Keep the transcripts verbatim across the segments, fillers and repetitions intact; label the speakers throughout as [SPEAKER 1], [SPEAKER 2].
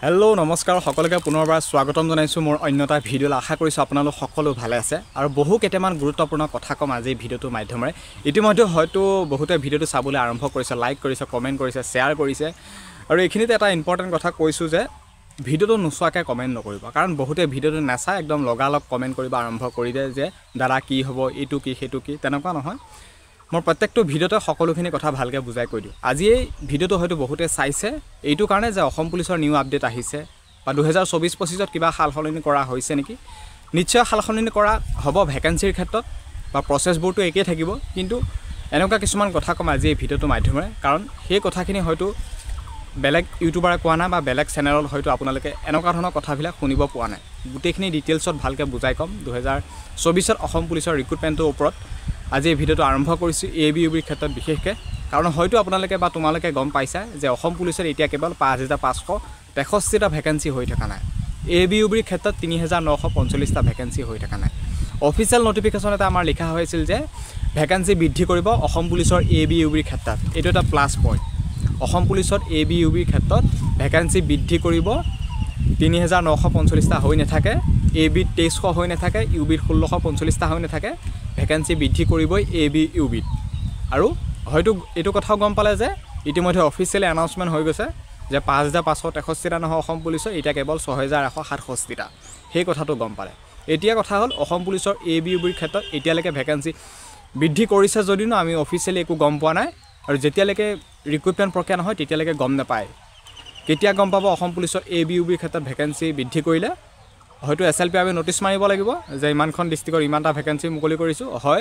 [SPEAKER 1] Hello' নমস্কাৰ সকলোকে পুনৰবাৰ স্বাগতম জনাইছোঁ মোৰ অন্যটা ভিডিঅ'লৈ আশা কৰিছোঁ আপোনালোক সকলো ভালে আছে আৰু বহু কেইটামান গুৰুত্বপূৰ্ণ কথা কম আজি ভিডিঅ'টোৰ মাধ্যমেৰে ইতিমধ্যে হয়তো বহুতে ভিডিঅ'টো চাবলৈ আৰম্ভ কৰিছে লাইক কৰিছে কমেণ্ট কৰিছে শ্বেয়াৰ কৰিছে আৰু এইখিনিতে এটা ইম্পৰ্টেণ্ট কথা কৈছোঁ যে ভিডিঅ'টো নোচোৱাকৈ কমেণ্ট নকৰিব কাৰণ বহুতে ভিডিঅ'টো নাচাই একদম লগালগ কমেণ্ট কৰিব আৰম্ভ কৰি দিয়ে যে দাদা কি হ'ব এইটো কি সেইটো কি তেনেকুৱা নহয় মই প্ৰত্যেকটো ভিডিঅ'তে সকলোখিনি কথা ভালকৈ বুজাই কৈ দিওঁ আজি এই ভিডিঅ'টো হয়তো বহুতে চাইছে এইটো কাৰণে যে অসম পুলিচৰ নিউ আপডেট আহিছে বা দুহেজাৰ চৌবিছ পঁচিছত কিবা সালসলনি কৰা হৈছে নেকি নিশ্চয় সালসলনি কৰা হ'ব ভেকেন্সিৰ ক্ষেত্ৰত বা প্ৰচেছবোৰটো একেই থাকিব কিন্তু এনেকুৱা কিছুমান কথা কম আজি এই ভিডিঅ'টোৰ মাধ্যমেৰে কাৰণ সেই কথাখিনি হয়তো বেলেগ ইউটিউবাৰে কোৱা নাই বা বেলেগ চেনেলত হয়তো আপোনালোকে এনেকুৱা ধৰণৰ কথাবিলাক শুনিব পোৱা নাই গোটেইখিনি ডিটেইলছত ভালকৈ বুজাই ক'ম দুহেজাৰ চৌবিছত অসম পুলিচৰ ৰিক্ৰুটমেণ্টৰ ওপৰত আজি এই ভিডিঅ'টো আৰম্ভ কৰিছোঁ এ বি ইউ বিৰ ক্ষেত্ৰত বিশেষকৈ কাৰণ হয়তো আপোনালোকে বা তোমালোকে গম পাইছা যে অসম পুলিচৰ এতিয়া কেৱল পাঁচ হাজাৰ পাঁচশ তেষষ্ঠিটা ভেকেন্সি হৈ থকা নাই এ বি ইউ বিৰ ক্ষেত্ৰত তিনি হাজাৰ নশ পঞ্চল্লিছটা ভেকেন্সি হৈ থকা নাই অফিচিয়েল নটিফিকেশ্যন এটা আমাৰ লিখা হৈছিল যে ভেকেন্সি বৃদ্ধি কৰিব অসম পুলিচৰ এ বি ইউ বিৰ ক্ষেত্ৰত এইটো এটা প্লাছ পইণ্ট অসম পুলিচত এ বি ইউ বিৰ ক্ষেত্ৰত ভেকেন্সি বৃদ্ধি কৰিব তিনি হাজাৰ নশ পঞ্চল্লিছটা হৈ নাথাকে এ বিত তেইছশ হৈ নাথাকে ইউ বিত ষোল্লশ পঞ্চল্লিছটা হৈ নাথাকে ভেকেন্সি বৃদ্ধি কৰিবই এ বি ইউ বিত আৰু হয়তো এইটো কথাও গম পালে যে ইতিমধ্যে অফিচিয়েলি এনাউন্সমেণ্ট হৈ গৈছে যে পাঁচ হাজাৰ পাঁচশ তেষষ্ঠিটা নহয় অসম পুলিচৰ এতিয়া কেৱল ছয় হাজাৰ এশ সাতষষ্ঠিটা সেই কথাটো গম পালে এতিয়া কথা হ'ল অসম পুলিচৰ এ বি ইউ বিৰ ক্ষেত্ৰত এতিয়ালৈকে ভেকেন্সি বৃদ্ধি কৰিছে যদিও আমি অফিচিয়েলি একো গম পোৱা নাই আৰু যেতিয়ালৈকে ৰিক্ৰুটমেণ্ট প্ৰক্ৰিয়া নহয় তেতিয়ালৈকে গম নাপায় কেতিয়া গম পাব অসম পুলিচৰ এ বি ইউ বিৰ ক্ষেত্ৰত ভেকেন্সি বৃদ্ধি কৰিলে হয়তো এছ এল পি আমি নটিচ মাৰিব লাগিব যে ইমানখন ডিষ্ট্ৰিক্টৰ ইমানটা ভেকেন্সি মুকলি কৰিছোঁ হয়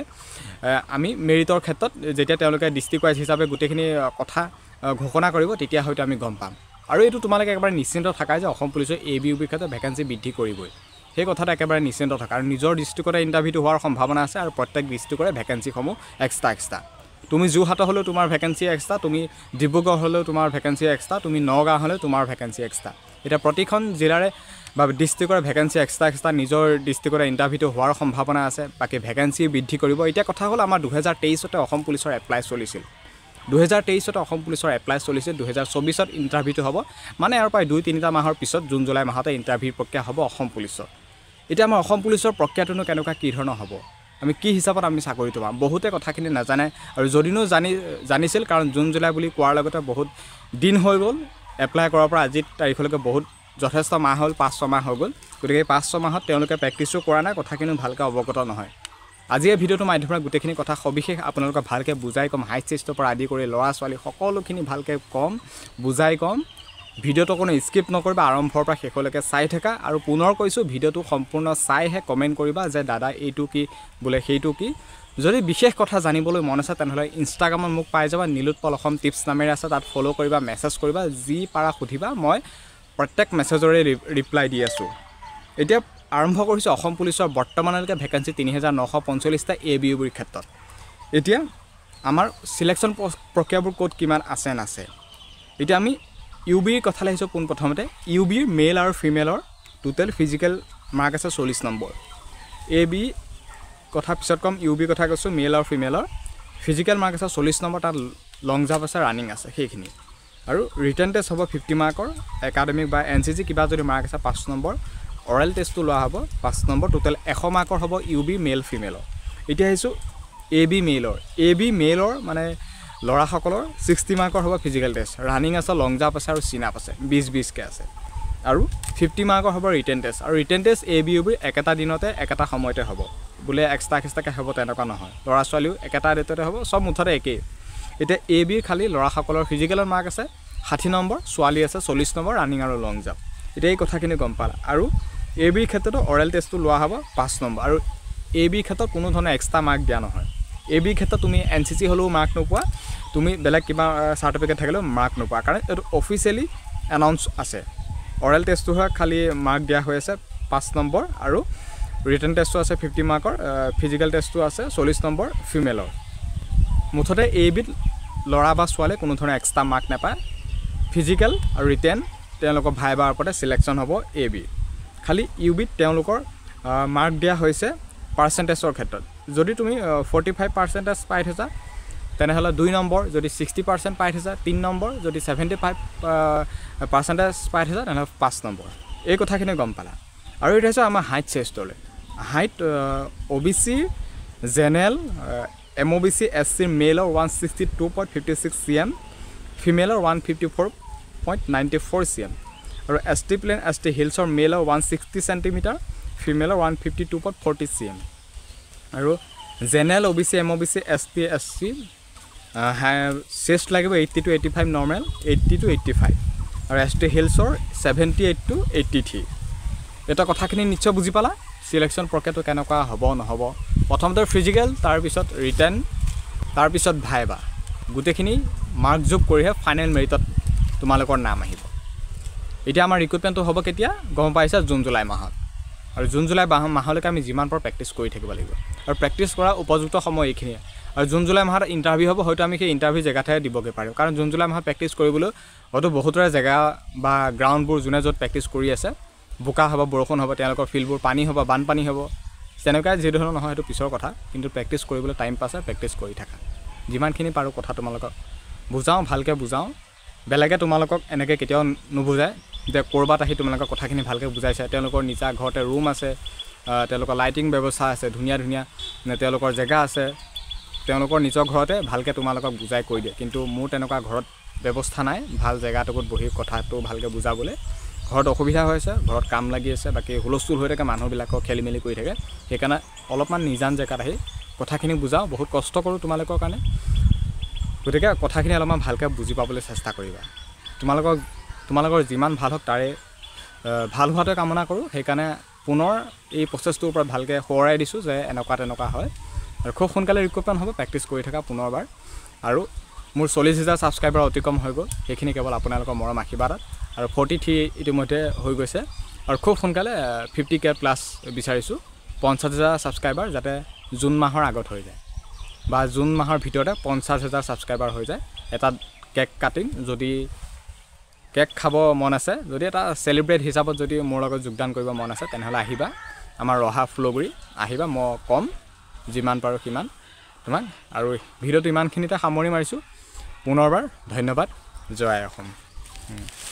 [SPEAKER 1] আমি মেৰিটৰ ক্ষেত্ৰত যেতিয়া তেওঁলোকে ডিষ্ট্ৰিক্ট ৱাইজ হিচাপে গোটেইখিনি কথা ঘোষণা কৰিব তেতিয়া হয়তো আমি গম পাম আৰু এইটো তোমালোকে একেবাৰে নিশ্চিন্ত থাকা যে অসম পুলিচৰ এ বি ইউ বিৰ ক্ষেত্ৰত ভেকেন্সি বৃদ্ধি কৰিবই সেই কথাটো একেবাৰে নিশ্চিন্ত থাকা আৰু নিজৰ ডিষ্ট্ৰিক্টতে ইণ্টাৰভিউটো হোৱাৰ সম্ভাৱনা আছে আৰু প্ৰত্যেক ডিষ্ট্ৰিক্টৰে ভেকেন্সিসমূহ এক্সট্ৰা এক্সট্ৰা তুমি যোৰহাটৰ হ'লেও তোমাৰ ভেকেন্সি এক্সট্ৰা তুমি ডিব্ৰুগড় হ'লেও তোমাৰ ভেকেন্সি এক্সট্ৰা তুমি নগাঁও হ'লেও তোমাৰ ভেকেন্সি এক্সট্ৰা এতিয়া প্ৰতিখন জিলাৰে বা ডিষ্ট্ৰিক্টৰ ভেকেন্সি এক্সট্ৰা এক্সট্ৰা নিজৰ ডিষ্ট্ৰিক্টৰে ইণ্টাৰভিউটো হোৱাৰ সম্ভাৱনা আছে বাকী ভেকেন্সি বৃদ্ধি কৰিব এতিয়া কথা হ'ল আমাৰ দুহেজাৰ তেইছতে অসম পুলিচৰ এপ্লাই চলিছিল দুহেজাৰ তেইছতে অসম পুলিচৰ এপ্লাই চলিছিল দুহেজাৰ চৌবিছত ইণ্টাৰভিউটো হ'ব মানে আৰু প্ৰায় দুই তিনিটা মাহৰ পিছত জুন জুলাই মাহতে ইণ্টাৰভিউৰ প্ৰক্ৰিয়া হ'ব অসম পুলিচৰ এতিয়া আমাৰ অসম পুলিচৰ প্ৰক্ৰিয়াটোনো কেনেকুৱা কি ধৰণৰ হ'ব আমি কি হিচাপত আমি চাকৰিটো পাম বহুতে কথাখিনি নাজানে আৰু যদিনো জানি জানিছিল কাৰণ জুন জুলাই বুলি কোৱাৰ লগতে বহুত দিন হৈ গ'ল এপ্লাই কৰাৰ পৰা আজিৰ তাৰিখলৈকে বহুত যথেষ্ট মাহ হ'ল পাঁচ ছমাহ হৈ গ'ল গতিকে পাঁচ ছমাহত তেওঁলোকে প্ৰেক্টিছো কৰা নাই কথাখিনি ভালকৈ অৱগত নহয় আজি এই ভিডিঅ'টোৰ মাধ্যমেৰে গোটেইখিনি কথা সবিশেষ আপোনালোকক ভালকৈ বুজাই ক'ম হাইট ষ্টেজৰ পৰা আদি কৰি ল'ৰা ছোৱালী সকলোখিনি ভালকৈ ক'ম বুজাই ক'ম ভিডিঅ'টো কোনো স্কিপ নকৰিবা আৰম্ভৰ পৰা শেষলৈকে চাই থাকা আৰু পুনৰ কৈছোঁ ভিডিঅ'টো সম্পূৰ্ণ চাইহে কমেণ্ট কৰিবা যে দাদা এইটো কি বোলে সেইটো কি যদি বিশেষ কথা জানিবলৈ মন আছে তেনেহ'লে ইনষ্টাগ্ৰামত মোক পাই যাবা নীলোৎপল অসম টিপছ নামেৰে আছে তাত ফ'ল' কৰিবা মেছেজ কৰিবা যি পাৰা সুধিবা মই প্ৰত্যেক মেছেজৰে ৰিপ্লাই দি আছোঁ এতিয়া আৰম্ভ কৰিছোঁ অসম পুলিচৰ বৰ্তমানলৈকে ভেকেন্সি তিনি হাজাৰ নশ পঞ্চল্লিছটা এ বি ইউ বিৰ ক্ষেত্ৰত এতিয়া আমাৰ চিলেকশ্যন প্ৰক্ৰিয়াবোৰ ক'ত কিমান আছে নাছে এতিয়া আমি ইউ বিৰ কথালৈ আহিছোঁ পোনপ্ৰথমতে ইউ বিৰ মেল আৰু ফিমেলৰ টোটেল ফিজিকেল মাৰ্ক আছে চল্লিছ নম্বৰ এ বি কথা পিছত ক'ম ইউ বিৰ কথা কৈছোঁ মেল আৰু ফিমেলৰ ফিজিকেল মাৰ্ক আছে চল্লিছ নম্বৰ তাত লং জাম্প আছে ৰানিং আছে সেইখিনি আৰু ৰিটাৰ্ণ টেষ্ট হ'ব ফিফটি মাৰ্কৰ একাডেমিক বা এন চি জি কিবা যদি মাৰ্ক আছে পাঁচ নম্বৰ অৰেল টেষ্টটো লোৱা হ'ব পাঁচ নম্বৰ টোটেল এশ মাৰ্কৰ হ'ব ইউ বি মেল ফিমেলৰ এতিয়া আহিছোঁ এ বি মেইলৰ এ বি মেইলৰ মানে ল'ৰাসকলৰ ছিক্সটি মাৰ্কৰ হ'ব ফিজিকেল টেষ্ট ৰানিং আছে লং জাম্প আছে আৰু চিন আপ আছে বিছ বিছকৈ আছে আৰু ফিফটি মাৰ্কৰ হ'ব ৰিটেন টেষ্ট আৰু written test A B U বিৰ একেটা দিনতে একেটা সময়তে হ'ব বোলে এক্সট্ৰা এক্সট্ৰাকৈ হ'ব তেনেকুৱা নহয় ল'ৰা ছোৱালীও একেটা ডেটতে হ'ব চব মুঠতে একেই এতিয়া এ বিৰ খালি ল'ৰাসকলৰ ফিজিকেলৰ মাৰ্ক আছে ষাঠি নম্বৰ ছোৱালী আছে চল্লিছ নম্বৰ ৰানিং আৰু লং জাম্প এতিয়া এই কথাখিনি গম পালা আৰু এ বিৰ ক্ষেত্ৰতো অৰেল টেষ্টটো লোৱা হ'ব পাঁচ নম্বৰ আৰু এ বিৰ ক্ষেত্ৰত কোনো ধৰণৰ এক্সট্ৰা মাৰ্ক দিয়া নহয় এ বিৰ ক্ষেত্ৰত তুমি এন চি চি হ'লেও মাৰ্ক নোপোৱা তুমি বেলেগ কিবা চাৰ্টিফিকেট থাকিলেও মাৰ্ক নোপোৱা কাৰণ এইটো অফিচিয়েলি এনাউন্স আছে অৰেল টেষ্টটোহে খালি মাৰ্ক দিয়া হৈ আছে পাঁচ নম্বৰ আৰু ৰিটাৰ্ণ টেষ্টটো আছে ফিফটি মাৰ্কৰ ফিজিকেল টেষ্টটো আছে চল্লিছ নম্বৰ ফিমেলৰ মুঠতে এ বিত ল'ৰা বা ছোৱালীয়ে কোনো ধৰণৰ এক্সট্ৰা মাৰ্ক নাপায় ফিজিকেল আৰু ৰিটেন তেওঁলোকৰ ভাইবাৰ ওপৰতে চিলেকশ্যন হ'ব এ বি খালি ইউ বিত তেওঁলোকৰ মাৰ্ক দিয়া হৈছে পাৰ্চেণ্টেজৰ ক্ষেত্ৰত যদি তুমি ফৰ্টি ফাইভ পাৰ্চেণ্টেজ পাই থৈছা তেনেহ'লে দুই নম্বৰ যদি ছিক্সটি পাৰ্চেণ্ট পাই থৈছা, তিনি নম্বৰ যদি ছেভেণ্টি ফাইভ পাৰ্চেণ্টেজ পাই থৈছা তেনেহ'লে পাঁচ নম্বৰ। এই কথাখিনি গম পালা। আৰু এইটো হৈছে আমাৰ হাইট চেষ্টলৈ। Height O' B C general M O' B C S C মেলৰ one sixty two point fifty six C M, ফিমেলৰ one fifty four point ninety four C M. আৰু S T plain S T হিলছৰ মেলৰ one sixty centimetre, ফিমেলৰ one fifty two point forty C M. আৰু general O' B C M O' B C S T S C chest লাগিব eighty two eighty five normal, eighty two eighty five. আৰু S T হিলছৰ seventy eight two eighty three. এটা কথাখিনি নিশ্চয় বুজি পালা selection প্ৰক্ৰিয়াটো কেনেকুৱা হ'ব নহ'ব। প্ৰথমতে ফিজিকেল, তাৰপিছত ৰিটেন, তাৰপিছত ভাইবা। গোটেইখিনি মাৰ্ক যোগ কৰিহে ফাইনেল মেৰিটত তোমালোকৰ নাম আহিব। এতিয়া আমাৰ ৰিক্ৰুটমেণ্টটো হ'ব কেতিয়া গম পাইছা? জুন জুলাই মাহত। আৰু জুন জুলাই মাহলৈকে আমি যিমান পাৰোঁ প্ৰেক্টিছ কৰি থাকিব লাগিব। আৰু প্ৰেক্টিছ কৰা উপযুক্ত সময় এইখিনিয়ে। আৰু জুন জুলাই মাহত ইণ্টাৰভিউ হ'ব, হয়তো আমি সেই ইণ্টাৰভিউ জেগাতহে দিবগৈ পাৰোঁ। কাৰণ জুন জুলাই মাহত প্ৰেক্টিছ কৰিবলৈ হয়তো বহুতৰে জেগা বা গ্ৰাউণ্ডবোৰ যোনে য'ত প্ৰেক্টিছ কৰি আছে বোকা হ'ব, বৰষুণ হ'ব, তেওঁলোকৰ ফিল্ডবোৰ পানী হ'ব, বানপানী হ'ব। তেনেকুৱা যি ধৰণৰ নহয় সেইটো পিছৰ কথা, কিন্তু প্ৰেক্টিছ কৰিবলৈ টাইম পাছে প্ৰেক্টিছ কৰি থাকা। যিমানখিনি পাৰোঁ কথা তোমালোকক বুজাওঁ, ভালকৈ বুজাওঁ। বেলেগে তোমালোকক এনেকৈ কেতিয়াও নুবুজায় যে ক'ৰবাত আহি তোমালোকৰ কথাখিনি ভালকৈ বুজাইছে। তেওঁলোকৰ নিজা ঘৰতে ৰুম আছে, তেওঁলোকৰ লাইটিং ব্যৱস্থা আছে, ধুনীয়া ধুনীয়া তেওঁলোকৰ জেগা আছে, তেওঁলোকৰ নিজৰ ঘৰতে ভালকৈ তোমালোকক বুজাই কৈ দিয়ে। কিন্তু মোৰ তেনেকুৱা ঘৰত ব্যৱস্থা নাই ভাল জেগাটোত বহি কথাটো ভালকৈ বুজাবলৈ। ঘৰত অসুবিধা হৈ আছে, ঘৰত কাম লাগি আছে, বাকী হুলস্থুল হৈ থাকে, মানুহবিলাকক খেলি মেলি কৰি থাকে। সেইকাৰণে অলপমান নিজান জেগাত আহি কথাখিনি বুজাওঁ, বহুত কষ্ট কৰোঁ তোমালোকৰ কাৰণে। গতিকে কথাখিনি অলপমান ভালকৈ বুজি পাবলৈ চেষ্টা কৰিবা। তোমালোকক তোমালোকৰ যিমান ভাল হওক তাৰে ভাল হোৱাটোৱে কামনা কৰোঁ। সেইকাৰণে পুনৰ এই প্ৰচেছটোৰ ওপৰত ভালকৈ সোঁৱৰাই দিছোঁ যে এনেকুৱা তেনেকুৱা হয়। আৰু খুব সোনকালে ৰিক্ৰুটমেণ্ট হ'ব, প্ৰেক্টিছ কৰি থকা পুনৰবাৰ। আৰু মোৰ চল্লিছ হাজাৰ ছাবস্ক্ৰাইবাৰ অতিক্ৰম হৈ গ'ল, সেইখিনি কেৱল আপোনালোকৰ মৰম আশীৰ্বাদত। আৰু ফৰ্টি থ্ৰী ইতিমধ্যে হৈ গৈছে। আৰু খুব সোনকালে ফিফটি কে প্লাছ বিচাৰিছোঁ, পঞ্চাছ হাজাৰ ছাবস্ক্ৰাইবাৰ যাতে জুন মাহৰ আগত হৈ যায় বা জুন মাহৰ ভিতৰতে পঞ্চাছ হাজাৰ ছাবস্ক্ৰাইবাৰ হৈ যায়। এটা কেক কাটিং, যদি কেক খাব মন আছে, যদি এটা চেলিব্ৰেট হিচাপত যদি মোৰ লগত যোগদান কৰিব মন আছে তেনেহ'লে আহিবা আমাৰ ৰহা ফ্ল'গুৰি আহিবা, মই কম যিমান পাৰোঁ সিমান তোমাক। আৰু ভিডিঅ'টো ইমানখিনিতে সামৰি মাৰিছোঁ। পুনৰবাৰ ধন্যবাদ। জয় অসম।